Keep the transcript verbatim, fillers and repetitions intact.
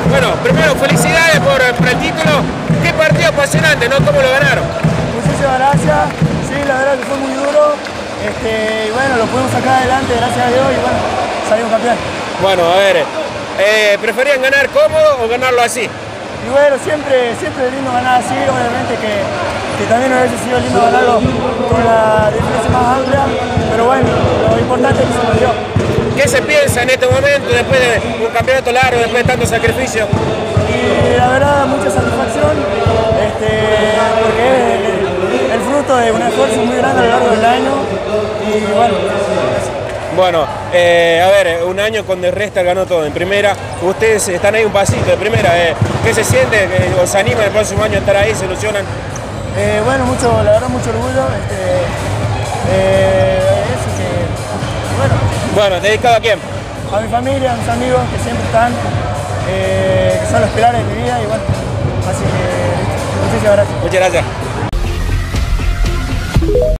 Bueno, primero felicidades por, por el título. Qué partido apasionante, ¿no? ¿Cómo lo ganaron? Muchísimas gracias. Sí, la verdad que fue muy duro. Este, y bueno, lo pudimos sacar adelante, gracias a Dios, y bueno, salimos campeón. Bueno, a ver, eh, ¿preferían ganar cómodo o ganarlo así? Y bueno, siempre, siempre es lindo ganar así, obviamente que, que también hubiese sido lindo ganarlo con la diferencia más amplia, pero bueno, lo importante es que se nos dio. ¿Qué se piensa en este momento, después de un campeonato largo, después de tanto sacrificio? Y la verdad, mucha satisfacción, este, porque es el, el fruto de un esfuerzo muy grande a lo largo del año, y bueno. Bueno, eh, a ver, un año con De Resta ganó todo en primera, ustedes están ahí un pasito de primera, eh, ¿qué se siente? ¿Os anima el próximo año a estar ahí? ¿Se ilusionan? Eh, bueno, mucho, la verdad, mucho orgullo, este, eh, eso que, bueno. Bueno, ¿dedicado a quién? A mi familia, a mis amigos que siempre están, eh, que son los pilares de mi vida, y bueno, así que muchísimas gracias. Muchas gracias.